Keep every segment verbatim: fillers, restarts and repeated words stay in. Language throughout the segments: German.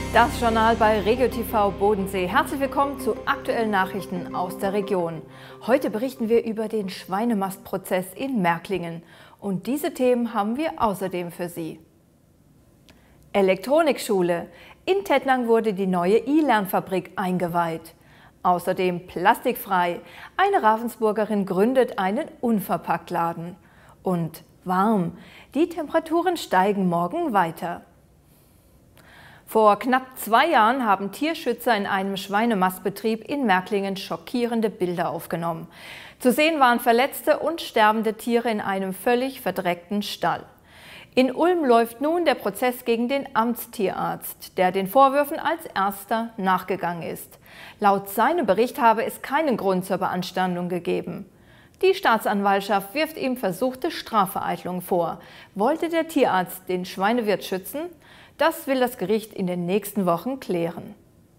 Das Journal bei Regio T V Bodensee. Herzlich willkommen zu aktuellen Nachrichten aus der Region. Heute berichten wir über den Schweinemastprozess in Märklingen. Und diese Themen haben wir außerdem für Sie. Elektronikschule. In Tettnang wurde die neue E-Lernfabrik eingeweiht. Außerdem plastikfrei. Eine Ravensburgerin gründet einen Unverpacktladen. Und warm. Die Temperaturen steigen morgen weiter. Vor knapp zwei Jahren haben Tierschützer in einem Schweinemastbetrieb in Märklingen schockierende Bilder aufgenommen. Zu sehen waren verletzte und sterbende Tiere in einem völlig verdreckten Stall. In Ulm läuft nun der Prozess gegen den Amtstierarzt, der den Vorwürfen als erster nachgegangen ist. Laut seinem Bericht habe es keinen Grund zur Beanstandung gegeben. Die Staatsanwaltschaft wirft ihm versuchte Strafvereitlung vor. Wollte der Tierarzt den Schweinewirt schützen? Das will das Gericht in den nächsten Wochen klären.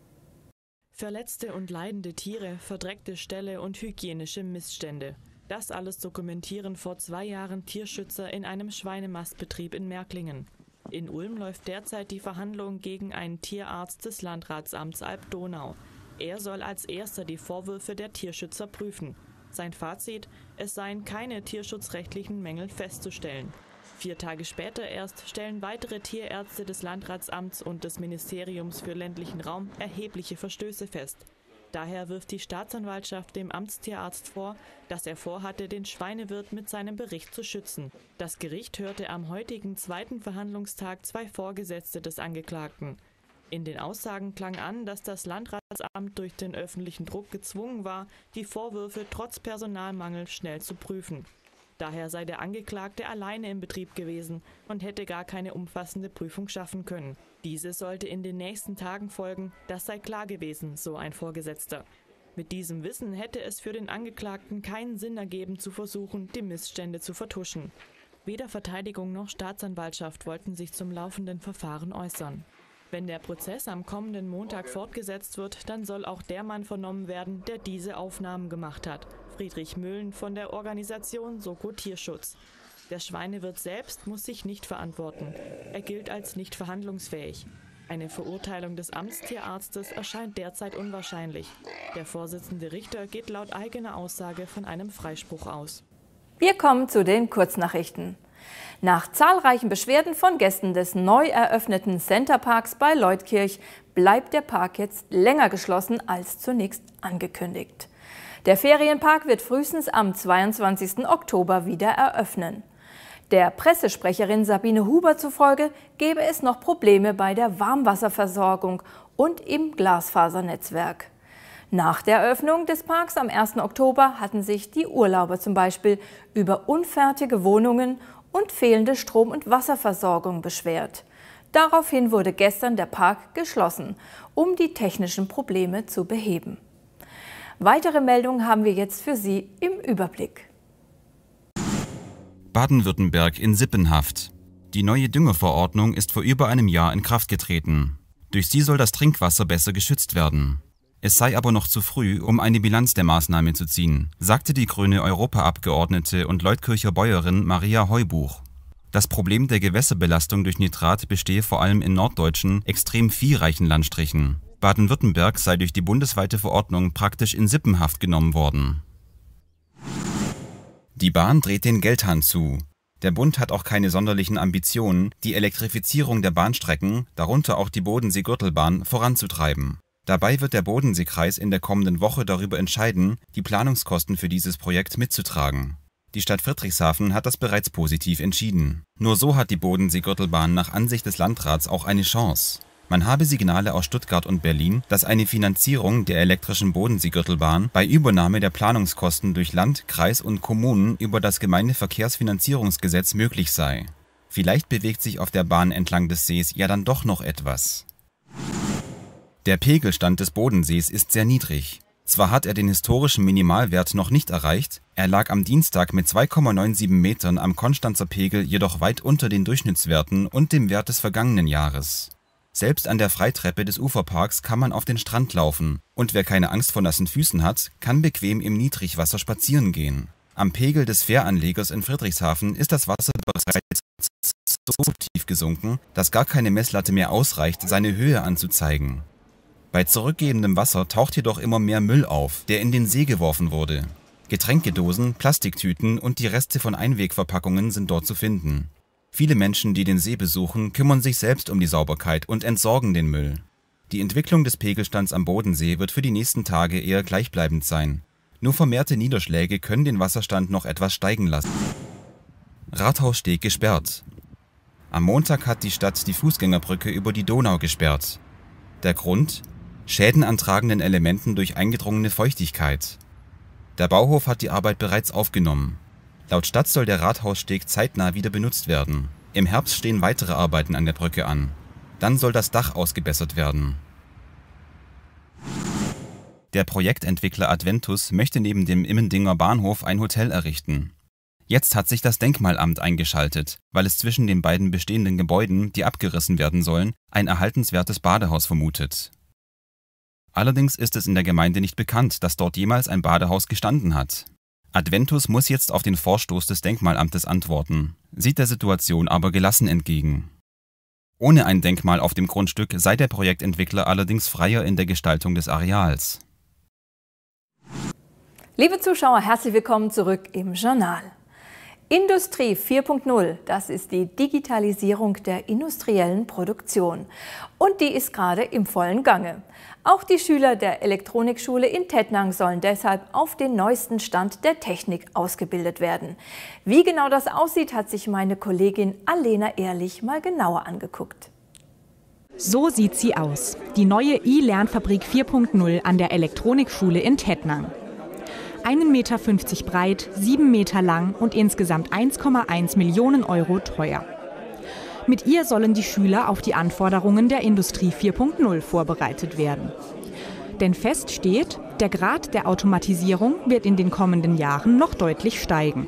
Verletzte und leidende Tiere, verdreckte Ställe und hygienische Missstände. Das alles dokumentieren vor zwei Jahren Tierschützer in einem Schweinemastbetrieb in Märklingen. In Ulm läuft derzeit die Verhandlung gegen einen Tierarzt des Landratsamts Alb-Donau. Er soll als erster die Vorwürfe der Tierschützer prüfen. Sein Fazit: Es seien keine tierschutzrechtlichen Mängel festzustellen. Vier Tage später erst stellen weitere Tierärzte des Landratsamts und des Ministeriums für ländlichen Raum erhebliche Verstöße fest. Daher wirft die Staatsanwaltschaft dem Amtstierarzt vor, dass er vorhatte, den Schweinewirt mit seinem Bericht zu schützen. Das Gericht hörte am heutigen zweiten Verhandlungstag zwei Vorgesetzte des Angeklagten. In den Aussagen klang an, dass das Landratsamt durch den öffentlichen Druck gezwungen war, die Vorwürfe trotz Personalmangel schnell zu prüfen. Daher sei der Angeklagte alleine im Betrieb gewesen und hätte gar keine umfassende Prüfung schaffen können. Diese sollte in den nächsten Tagen folgen, das sei klar gewesen, so ein Vorgesetzter. Mit diesem Wissen hätte es für den Angeklagten keinen Sinn ergeben, zu versuchen, die Missstände zu vertuschen. Weder Verteidigung noch Staatsanwaltschaft wollten sich zum laufenden Verfahren äußern. Wenn der Prozess am kommenden Montag fortgesetzt wird, dann soll auch der Mann vernommen werden, der diese Aufnahmen gemacht hat. Friedrich Mühlen von der Organisation Soko Tierschutz. Der Schweinewirt selbst muss sich nicht verantworten. Er gilt als nicht verhandlungsfähig. Eine Verurteilung des Amtstierarztes erscheint derzeit unwahrscheinlich. Der Vorsitzende Richter geht laut eigener Aussage von einem Freispruch aus. Wir kommen zu den Kurznachrichten. Nach zahlreichen Beschwerden von Gästen des neu eröffneten Centerparks bei Leutkirch bleibt der Park jetzt länger geschlossen als zunächst angekündigt. Der Ferienpark wird frühestens am zweiundzwanzigsten Oktober wieder eröffnen. Der Pressesprecherin Sabine Huber zufolge gäbe es noch Probleme bei der Warmwasserversorgung und im Glasfasernetzwerk. Nach der Eröffnung des Parks am ersten Oktober hatten sich die Urlauber zum Beispiel über unfertige Wohnungen und fehlende Strom- und Wasserversorgung beschwert. Daraufhin wurde gestern der Park geschlossen, um die technischen Probleme zu beheben. Weitere Meldungen haben wir jetzt für Sie im Überblick. Baden-Württemberg in Sippenhaft. Die neue Düngeverordnung ist vor über einem Jahr in Kraft getreten. Durch sie soll das Trinkwasser besser geschützt werden. Es sei aber noch zu früh, um eine Bilanz der Maßnahme zu ziehen, sagte die grüne Europaabgeordnete und Leutkircher Bäuerin Maria Heubuch. Das Problem der Gewässerbelastung durch Nitrat bestehe vor allem in norddeutschen, extrem viehreichen Landstrichen. Baden-Württemberg sei durch die bundesweite Verordnung praktisch in Sippenhaft genommen worden. Die Bahn dreht den Geldhahn zu. Der Bund hat auch keine sonderlichen Ambitionen, die Elektrifizierung der Bahnstrecken, darunter auch die Bodensee-Gürtelbahn, voranzutreiben. Dabei wird der Bodenseekreis in der kommenden Woche darüber entscheiden, die Planungskosten für dieses Projekt mitzutragen. Die Stadt Friedrichshafen hat das bereits positiv entschieden. Nur so hat die Bodensee-Gürtelbahn nach Ansicht des Landrats auch eine Chance. Man habe Signale aus Stuttgart und Berlin, dass eine Finanzierung der elektrischen Bodensee-Gürtelbahn bei Übernahme der Planungskosten durch Land, Kreis und Kommunen über das Gemeindeverkehrsfinanzierungsgesetz möglich sei. Vielleicht bewegt sich auf der Bahn entlang des Sees ja dann doch noch etwas. Der Pegelstand des Bodensees ist sehr niedrig. Zwar hat er den historischen Minimalwert noch nicht erreicht, er lag am Dienstag mit zwei Komma siebenundneunzig Metern am Konstanzer Pegel jedoch weit unter den Durchschnittswerten und dem Wert des vergangenen Jahres. Selbst an der Freitreppe des Uferparks kann man auf den Strand laufen und wer keine Angst vor nassen Füßen hat, kann bequem im Niedrigwasser spazieren gehen. Am Pegel des Fähranlegers in Friedrichshafen ist das Wasser bereits so tief abgesunken, dass gar keine Messlatte mehr ausreicht, seine Höhe anzuzeigen. Bei zurückgehendem Wasser taucht jedoch immer mehr Müll auf, der in den See geworfen wurde. Getränkedosen, Plastiktüten und die Reste von Einwegverpackungen sind dort zu finden. Viele Menschen, die den See besuchen, kümmern sich selbst um die Sauberkeit und entsorgen den Müll. Die Entwicklung des Pegelstands am Bodensee wird für die nächsten Tage eher gleichbleibend sein. Nur vermehrte Niederschläge können den Wasserstand noch etwas steigen lassen. Rathaussteg gesperrt. Am Montag hat die Stadt die Fußgängerbrücke über die Donau gesperrt. Der Grund? Schäden an tragenden Elementen durch eingedrungene Feuchtigkeit. Der Bauhof hat die Arbeit bereits aufgenommen. Laut Stadt soll der Rathaussteg zeitnah wieder benutzt werden. Im Herbst stehen weitere Arbeiten an der Brücke an. Dann soll das Dach ausgebessert werden. Der Projektentwickler Adventus möchte neben dem Immendinger Bahnhof ein Hotel errichten. Jetzt hat sich das Denkmalamt eingeschaltet, weil es zwischen den beiden bestehenden Gebäuden, die abgerissen werden sollen, ein erhaltenswertes Badehaus vermutet. Allerdings ist es in der Gemeinde nicht bekannt, dass dort jemals ein Badehaus gestanden hat. Adventus muss jetzt auf den Vorstoß des Denkmalamtes antworten, sieht der Situation aber gelassen entgegen. Ohne ein Denkmal auf dem Grundstück sei der Projektentwickler allerdings freier in der Gestaltung des Areals. Liebe Zuschauer, herzlich willkommen zurück im Journal. Industrie vier Punkt null, das ist die Digitalisierung der industriellen Produktion. Und die ist gerade im vollen Gange. Auch die Schüler der Elektronikschule in Tettnang sollen deshalb auf den neuesten Stand der Technik ausgebildet werden. Wie genau das aussieht, hat sich meine Kollegin Alena Ehrlich mal genauer angeguckt. So sieht sie aus, die neue i-Lernfabrik vier Punkt null an der Elektronikschule in Tettnang. einen Meter fünfzig breit, sieben Meter lang und insgesamt eins Komma eins Millionen Euro teuer. Mit ihr sollen die Schüler auf die Anforderungen der Industrie vier Punkt null vorbereitet werden. Denn fest steht, der Grad der Automatisierung wird in den kommenden Jahren noch deutlich steigen.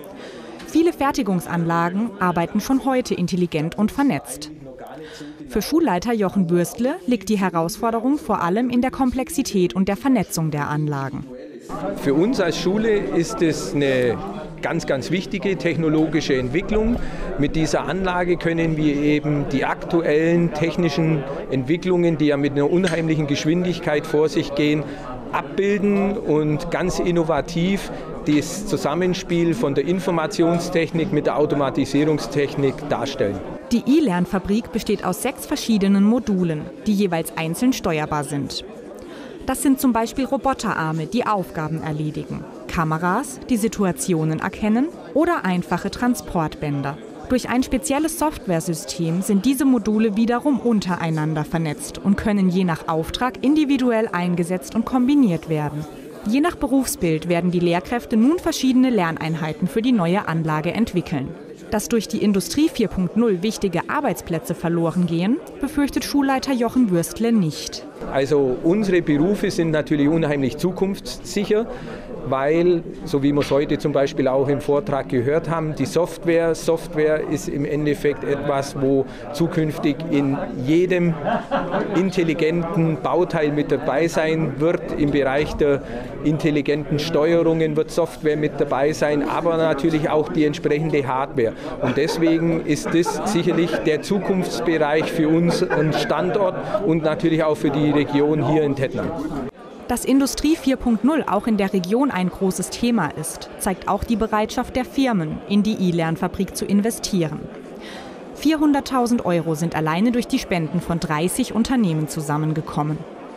Viele Fertigungsanlagen arbeiten schon heute intelligent und vernetzt. Für Schulleiter Jochen Bürstle liegt die Herausforderung vor allem in der Komplexität und der Vernetzung der Anlagen. Für uns als Schule ist es eine ganz, ganz wichtige technologische Entwicklung. Mit dieser Anlage können wir eben die aktuellen technischen Entwicklungen, die ja mit einer unheimlichen Geschwindigkeit vor sich gehen, abbilden und ganz innovativ das Zusammenspiel von der Informationstechnik mit der Automatisierungstechnik darstellen. Die i-Lernfabrik besteht aus sechs verschiedenen Modulen, die jeweils einzeln steuerbar sind. Das sind zum Beispiel Roboterarme, die Aufgaben erledigen, Kameras, die Situationen erkennen oder einfache Transportbänder. Durch ein spezielles Softwaresystem sind diese Module wiederum untereinander vernetzt und können je nach Auftrag individuell eingesetzt und kombiniert werden. Je nach Berufsbild werden die Lehrkräfte nun verschiedene Lerneinheiten für die neue Anlage entwickeln. Dass durch die Industrie vier Punkt null wichtige Arbeitsplätze verloren gehen, befürchtet Schulleiter Jochen Bürstle nicht. Also unsere Berufe sind natürlich unheimlich zukunftssicher, weil, so wie wir es heute zum Beispiel auch im Vortrag gehört haben, die Software, Software ist im Endeffekt etwas, wo zukünftig in jedem intelligenten Bauteil mit dabei sein wird. Im Bereich der intelligenten Steuerungen wird Software mit dabei sein, aber natürlich auch die entsprechende Hardware. Und deswegen ist das sicherlich der Zukunftsbereich für unseren Standort und natürlich auch für die Region hier in Tettnang. Dass Industrie vier Punkt null auch in der Region ein großes Thema ist, zeigt auch die Bereitschaft der Firmen, in die i-Lernfabrik zu investieren. vierhunderttausend Euro sind alleine durch die Spenden von dreißig Unternehmen zusammengekommen.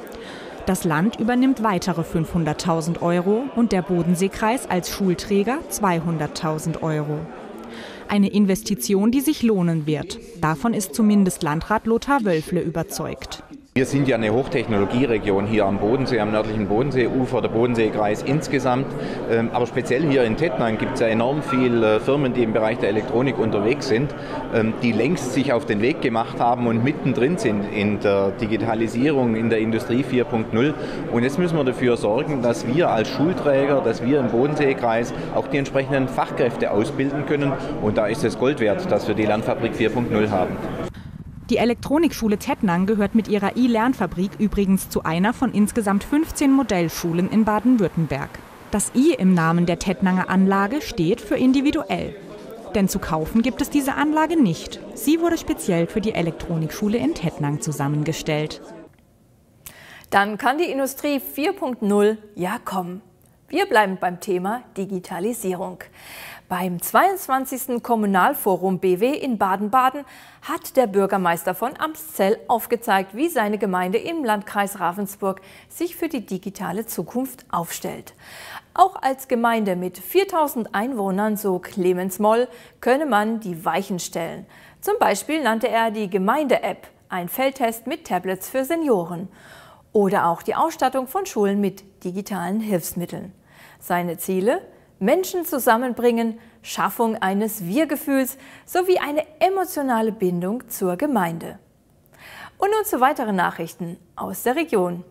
Das Land übernimmt weitere fünfhunderttausend Euro und der Bodenseekreis als Schulträger zweihunderttausend Euro. Eine Investition, die sich lohnen wird. Davon ist zumindest Landrat Lothar Wölfle überzeugt. Wir sind ja eine Hochtechnologieregion hier am Bodensee, am nördlichen Bodenseeufer, der Bodenseekreis insgesamt. Aber speziell hier in Tettnang gibt es ja enorm viele Firmen, die im Bereich der Elektronik unterwegs sind, die längst sich auf den Weg gemacht haben und mittendrin sind in der Digitalisierung, in der Industrie vier Punkt null. Und jetzt müssen wir dafür sorgen, dass wir als Schulträger, dass wir im Bodenseekreis auch die entsprechenden Fachkräfte ausbilden können. Und da ist es Gold wert, dass wir die Lernfabrik vier Punkt null haben. Die Elektronikschule Tettnang gehört mit ihrer i-Lernfabrik übrigens zu einer von insgesamt fünfzehn Modellschulen in Baden-Württemberg. Das I im Namen der Tettnanger Anlage steht für individuell. Denn zu kaufen gibt es diese Anlage nicht. Sie wurde speziell für die Elektronikschule in Tettnang zusammengestellt. Dann kann die Industrie vier Punkt null ja kommen. Wir bleiben beim Thema Digitalisierung. Beim zweiundzwanzigsten Kommunalforum B W in Baden-Baden hat der Bürgermeister von Amszell aufgezeigt, wie seine Gemeinde im Landkreis Ravensburg sich für die digitale Zukunft aufstellt. Auch als Gemeinde mit viertausend Einwohnern, so Clemens Moll, könne man die Weichen stellen. Zum Beispiel nannte er die Gemeinde-App, ein Feldtest mit Tablets für Senioren. Oder auch die Ausstattung von Schulen mit digitalen Hilfsmitteln. Seine Ziele? Menschen zusammenbringen, Schaffung eines Wir-Gefühls sowie eine emotionale Bindung zur Gemeinde. Und nun zu weiteren Nachrichten aus der Region.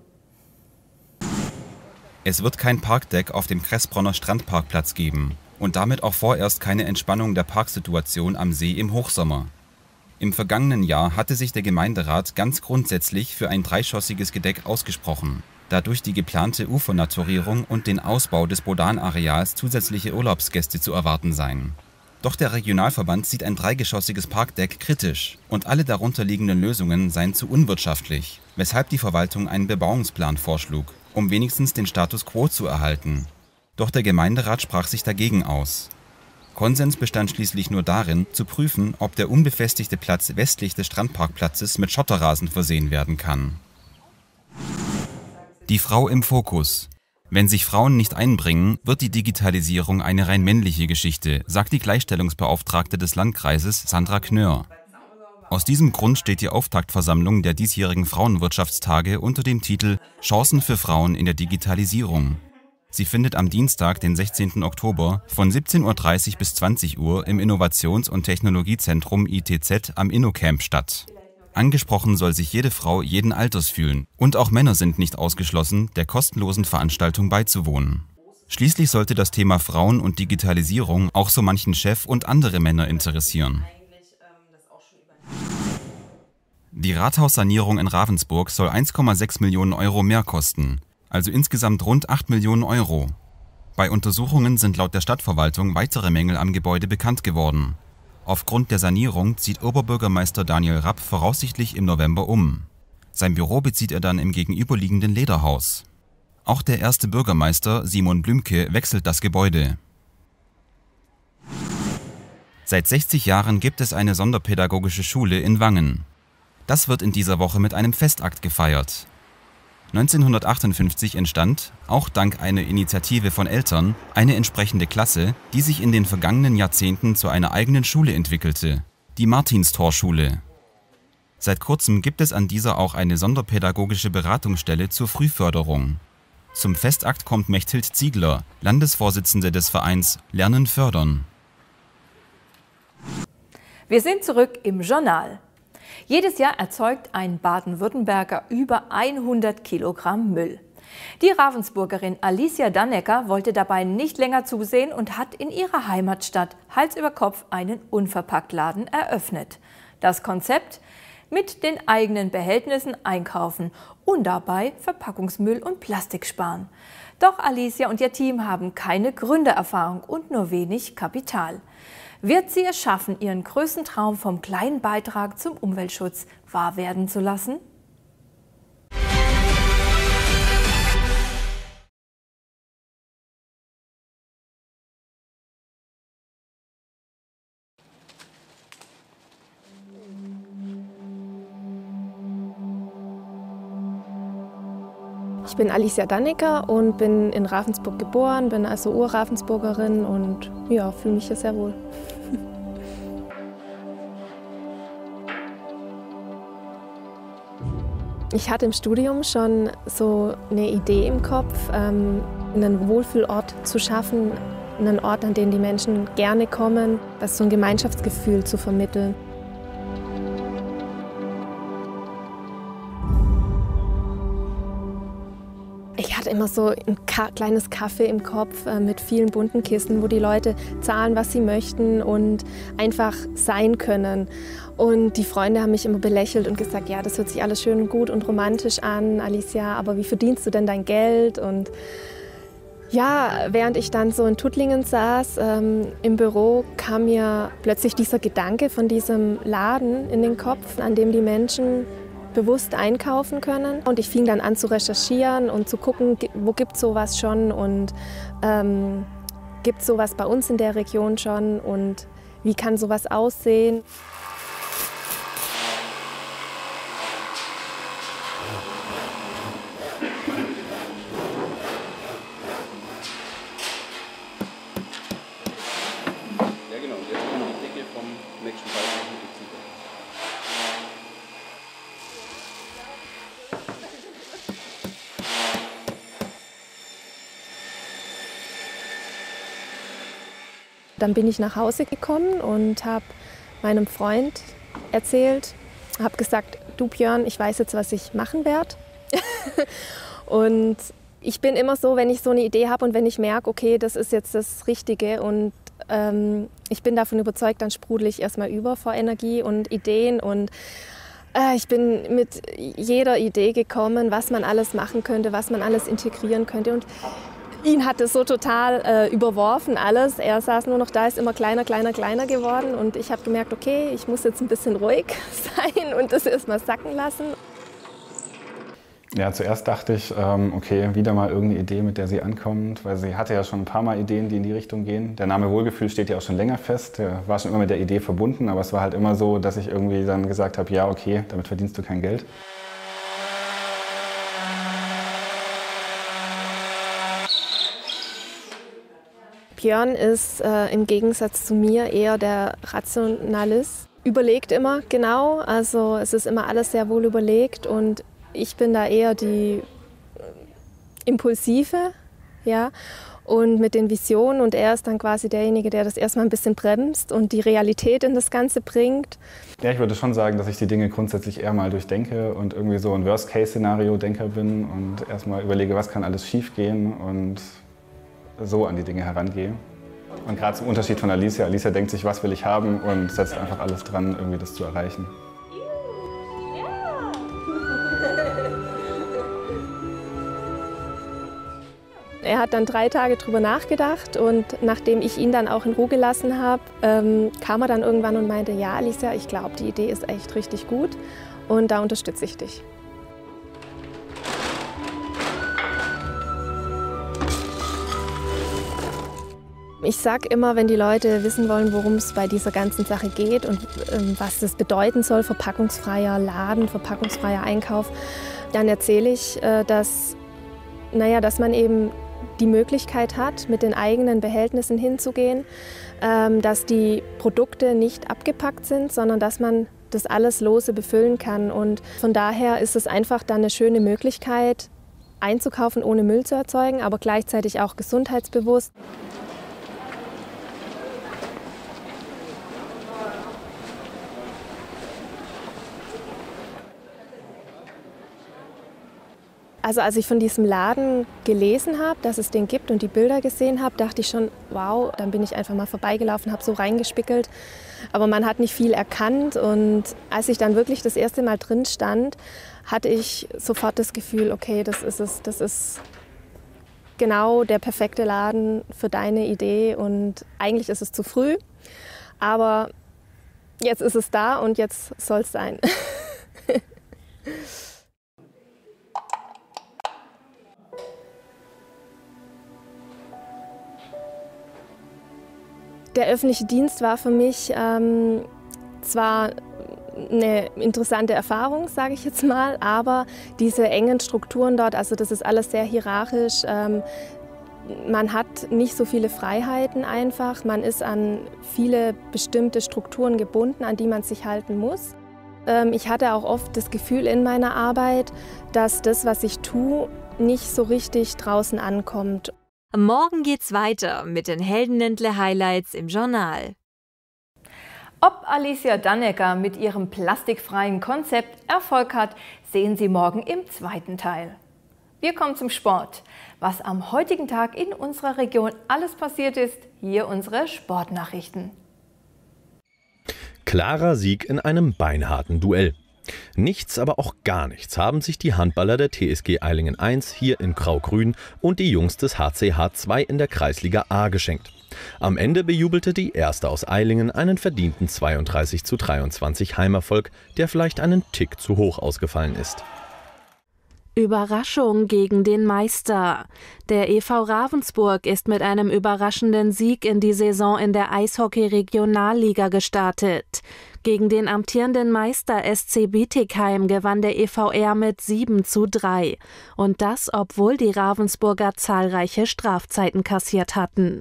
Es wird kein Parkdeck auf dem Kressbronner Strandparkplatz geben und damit auch vorerst keine Entspannung der Parksituation am See im Hochsommer. Im vergangenen Jahr hatte sich der Gemeinderat ganz grundsätzlich für ein dreischossiges Gedeck ausgesprochen, da durch die geplante Ufernaturierung und den Ausbau des Bodanareals zusätzliche Urlaubsgäste zu erwarten seien. Doch der Regionalverband sieht ein dreigeschossiges Parkdeck kritisch und alle darunter liegenden Lösungen seien zu unwirtschaftlich, weshalb die Verwaltung einen Bebauungsplan vorschlug, um wenigstens den Status quo zu erhalten. Doch der Gemeinderat sprach sich dagegen aus. Konsens bestand schließlich nur darin, zu prüfen, ob der unbefestigte Platz westlich des Strandparkplatzes mit Schotterrasen versehen werden kann. Die Frau im Fokus. Wenn sich Frauen nicht einbringen, wird die Digitalisierung eine rein männliche Geschichte, sagt die Gleichstellungsbeauftragte des Landkreises Sandra Knör. Aus diesem Grund steht die Auftaktversammlung der diesjährigen Frauenwirtschaftstage unter dem Titel Chancen für Frauen in der Digitalisierung. Sie findet am Dienstag, den sechzehnten Oktober, von siebzehn Uhr dreißig bis zwanzig Uhr im Innovations- und Technologiezentrum I T Z am InnoCamp statt. Angesprochen soll sich jede Frau jeden Alters fühlen. Und auch Männer sind nicht ausgeschlossen, der kostenlosen Veranstaltung beizuwohnen. Schließlich sollte das Thema Frauen und Digitalisierung auch so manchen Chef und andere Männer interessieren. Die Rathaussanierung in Ravensburg soll eins Komma sechs Millionen Euro mehr kosten, also insgesamt rund acht Millionen Euro. Bei Untersuchungen sind laut der Stadtverwaltung weitere Mängel am Gebäude bekannt geworden. Aufgrund der Sanierung zieht Oberbürgermeister Daniel Rapp voraussichtlich im November um. Sein Büro bezieht er dann im gegenüberliegenden Lederhaus. Auch der erste Bürgermeister, Simon Blümke, wechselt das Gebäude. Seit sechzig Jahren gibt es eine sonderpädagogische Schule in Wangen. Das wird in dieser Woche mit einem Festakt gefeiert. neunzehnhundertachtundfünfzig entstand, auch dank einer Initiative von Eltern, eine entsprechende Klasse, die sich in den vergangenen Jahrzehnten zu einer eigenen Schule entwickelte, die Martinstorschule. Seit kurzem gibt es an dieser auch eine sonderpädagogische Beratungsstelle zur Frühförderung. Zum Festakt kommt Mechthild Ziegler, Landesvorsitzende des Vereins Lernen fördern. Wir sind zurück im Journal. Jedes Jahr erzeugt ein Baden-Württemberger über hundert Kilogramm Müll. Die Ravensburgerin Alicia Dannecker wollte dabei nicht länger zusehen und hat in ihrer Heimatstadt Hals über Kopf einen Unverpacktladen eröffnet. Das Konzept? Mit den eigenen Behältnissen einkaufen und dabei Verpackungsmüll und Plastik sparen. Doch Alicia und ihr Team haben keine Gründererfahrung und nur wenig Kapital. Wird sie es schaffen, ihren größten Traum vom kleinen Beitrag zum Umweltschutz wahr werden zu lassen? Ich bin Alicia Dannecker und bin in Ravensburg geboren, bin also Ur-Ravensburgerin und ja, fühle mich hier sehr wohl. Ich hatte im Studium schon so eine Idee im Kopf, ähm, einen Wohlfühlort zu schaffen, einen Ort, an den die Menschen gerne kommen, das so ein Gemeinschaftsgefühl zu vermitteln. Ich hatte immer so ein kleines Café im Kopf äh, mit vielen bunten Kisten, wo die Leute zahlen, was sie möchten und einfach sein können. Und die Freunde haben mich immer belächelt und gesagt, ja, das hört sich alles schön gut und romantisch an, Alicia, aber wie verdienst du denn dein Geld? Und Ja, während ich dann so in Tuttlingen saß, ähm, im Büro, kam mir plötzlich dieser Gedanke von diesem Laden in den Kopf, an dem die Menschen bewusst einkaufen können. Und ich fing dann an zu recherchieren und zu gucken, wo gibt es sowas schon und ähm, gibt es sowas bei uns in der Region schon und wie kann sowas aussehen. Dann bin ich nach Hause gekommen und habe meinem Freund erzählt, habe gesagt, du Björn, ich weiß jetzt, was ich machen werde. Und ich bin immer so, wenn ich so eine Idee habe und wenn ich merke, okay, das ist jetzt das Richtige und ähm, ich bin davon überzeugt, dann sprudel ich erstmal über vor Energie und Ideen und äh, ich bin mit jeder Idee gekommen, was man alles machen könnte, was man alles integrieren könnte und ihn hat es so total äh, überworfen alles. Er saß nur noch da, ist immer kleiner, kleiner, kleiner geworden und ich habe gemerkt, okay, ich muss jetzt ein bisschen ruhig sein und das erstmal sacken lassen. Ja, zuerst dachte ich, ähm, okay, wieder mal irgendeine Idee, mit der sie ankommt, weil sie hatte ja schon ein paar Mal Ideen, die in die Richtung gehen. Der Name Wohlgefühl steht ja auch schon länger fest, der war schon immer mit der Idee verbunden, aber es war halt immer so, dass ich irgendwie dann gesagt habe, ja, okay, damit verdienst du kein Geld. Björn ist äh, im Gegensatz zu mir eher der Rationalist. Überlegt immer genau, also es ist immer alles sehr wohl überlegt und ich bin da eher die Impulsive, ja, und mit den Visionen und er ist dann quasi derjenige, der das erstmal ein bisschen bremst und die Realität in das Ganze bringt. Ja, ich würde schon sagen, dass ich die Dinge grundsätzlich eher mal durchdenke und irgendwie so ein Worst-Case-Szenario-Denker bin und erstmal überlege, was kann alles schief gehen und so an die Dinge herangehe. Und gerade zum Unterschied von Alicia, Alicia denkt sich, was will ich haben und setzt einfach alles dran, irgendwie das zu erreichen. Er hat dann drei Tage drüber nachgedacht und nachdem ich ihn dann auch in Ruhe gelassen habe, ähm, kam er dann irgendwann und meinte, ja Alicia, ich glaube, die Idee ist echt richtig gut und da unterstütze ich dich. Ich sage immer, wenn die Leute wissen wollen, worum es bei dieser ganzen Sache geht und ähm, was das bedeuten soll, verpackungsfreier Laden, verpackungsfreier Einkauf, dann erzähle ich, äh, dass, naja, dass man eben die Möglichkeit hat, mit den eigenen Behältnissen hinzugehen, ähm, dass die Produkte nicht abgepackt sind, sondern dass man das alles lose befüllen kann. Und von daher ist es einfach dann eine schöne Möglichkeit, einzukaufen, ohne Müll zu erzeugen, aber gleichzeitig auch gesundheitsbewusst. Also als ich von diesem Laden gelesen habe, dass es den gibt und die Bilder gesehen habe, dachte ich schon, wow, dann bin ich einfach mal vorbeigelaufen, habe so reingespickelt. Aber man hat nicht viel erkannt und als ich dann wirklich das erste Mal drin stand, hatte ich sofort das Gefühl, okay, das ist es, das ist genau der perfekte Laden für deine Idee und eigentlich ist es zu früh, aber jetzt ist es da und jetzt soll es sein. Der öffentliche Dienst war für mich ähm, zwar eine interessante Erfahrung, sage ich jetzt mal, aber diese engen Strukturen dort, also das ist alles sehr hierarchisch. Ähm, man hat nicht so viele Freiheiten einfach, man ist an viele bestimmte Strukturen gebunden, an die man sich halten muss. Ähm, ich hatte auch oft das Gefühl in meiner Arbeit, dass das, was ich tue, nicht so richtig draußen ankommt. Morgen geht's weiter mit den Heldenländle-Highlights im Journal. Ob Alicia Dannecker mit ihrem plastikfreien Konzept Erfolg hat, sehen Sie morgen im zweiten Teil. Wir kommen zum Sport. Was am heutigen Tag in unserer Region alles passiert ist, hier unsere Sportnachrichten. Klarer Sieg in einem beinharten Duell. Nichts, aber auch gar nichts haben sich die Handballer der T S G Eilingen eins hier in Grau-Grün und die Jungs des H C H zwei in der Kreisliga A geschenkt. Am Ende bejubelte die Erste aus Eilingen einen verdienten zweiunddreißig zu dreiundzwanzig Heimerfolg, der vielleicht einen Tick zu hoch ausgefallen ist. Überraschung gegen den Meister. Der E V Ravensburg ist mit einem überraschenden Sieg in die Saison in der Eishockey-Regionalliga gestartet. Gegen den amtierenden Meister S C Bietigheim gewann der E V R mit sieben zu drei. Und das, obwohl die Ravensburger zahlreiche Strafzeiten kassiert hatten.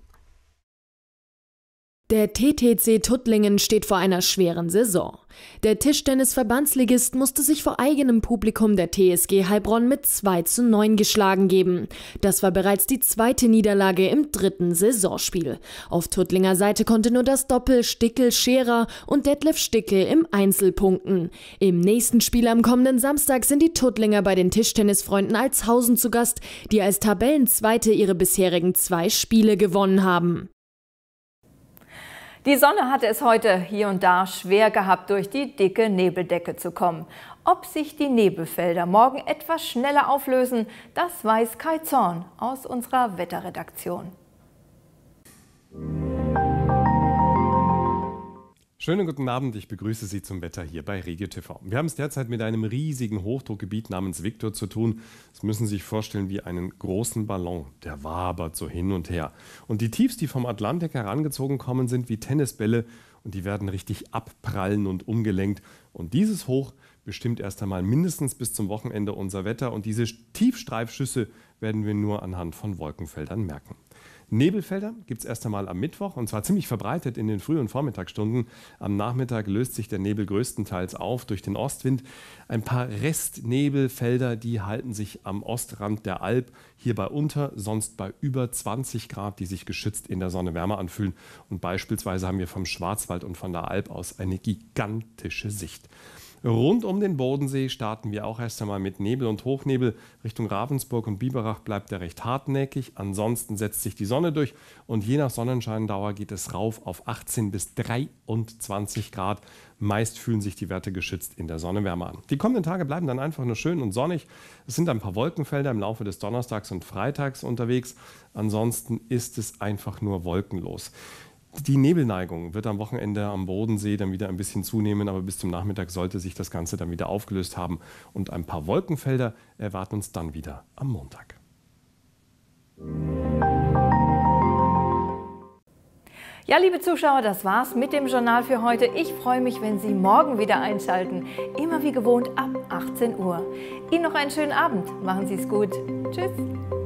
Der T T C Tuttlingen steht vor einer schweren Saison. Der Tischtennis-Verbandsligist musste sich vor eigenem Publikum der T S G Heilbronn mit zwei zu neun geschlagen geben. Das war bereits die zweite Niederlage im dritten Saisonspiel. Auf Tuttlinger Seite konnte nur das Doppel Stickel-Scherer und Detlef Stickel im Einzel punkten. Im nächsten Spiel am kommenden Samstag sind die Tuttlinger bei den Tischtennisfreunden Altshausen zu Gast, die als Tabellenzweite ihre bisherigen zwei Spiele gewonnen haben. Die Sonne hatte es heute hier und da schwer gehabt, durch die dicke Nebeldecke zu kommen. Ob sich die Nebelfelder morgen etwas schneller auflösen, das weiß Kai Zorn aus unserer Wetterredaktion. Schönen guten Abend, ich begrüße Sie zum Wetter hier bei Regio T V. Wir haben es derzeit mit einem riesigen Hochdruckgebiet namens Viktor zu tun. Das müssen Sie sich vorstellen wie einen großen Ballon, der wabert so hin und her. Und die Tiefs, die vom Atlantik herangezogen kommen, sind wie Tennisbälle und die werden richtig abprallen und umgelenkt. Und dieses Hoch bestimmt erst einmal mindestens bis zum Wochenende unser Wetter und diese Tiefstreifschüsse werden wir nur anhand von Wolkenfeldern merken. Nebelfelder gibt es erst einmal am Mittwoch und zwar ziemlich verbreitet in den Früh- und Vormittagsstunden. Am Nachmittag löst sich der Nebel größtenteils auf durch den Ostwind. Ein paar Restnebelfelder, die halten sich am Ostrand der Alp, hierbei unter, sonst bei über zwanzig Grad, die sich geschützt in der Sonne wärmer anfühlen. Und beispielsweise haben wir vom Schwarzwald und von der Alp aus eine gigantische Sicht. Rund um den Bodensee starten wir auch erst einmal mit Nebel und Hochnebel. Richtung Ravensburg und Biberach bleibt er recht hartnäckig. Ansonsten setzt sich die Sonne durch und je nach Sonnenscheindauer geht es rauf auf achtzehn bis dreiundzwanzig Grad. Meist fühlen sich die Werte geschützt in der Sonne wärmer an. Die kommenden Tage bleiben dann einfach nur schön und sonnig. Es sind ein paar Wolkenfelder im Laufe des Donnerstags und Freitags unterwegs. Ansonsten ist es einfach nur wolkenlos. Die Nebelneigung wird am Wochenende am Bodensee dann wieder ein bisschen zunehmen, aber bis zum Nachmittag sollte sich das Ganze dann wieder aufgelöst haben. Und ein paar Wolkenfelder erwarten uns dann wieder am Montag. Ja, liebe Zuschauer, das war's mit dem Journal für heute. Ich freue mich, wenn Sie morgen wieder einschalten. Immer wie gewohnt ab achtzehn Uhr. Ihnen noch einen schönen Abend. Machen Sie es gut. Tschüss.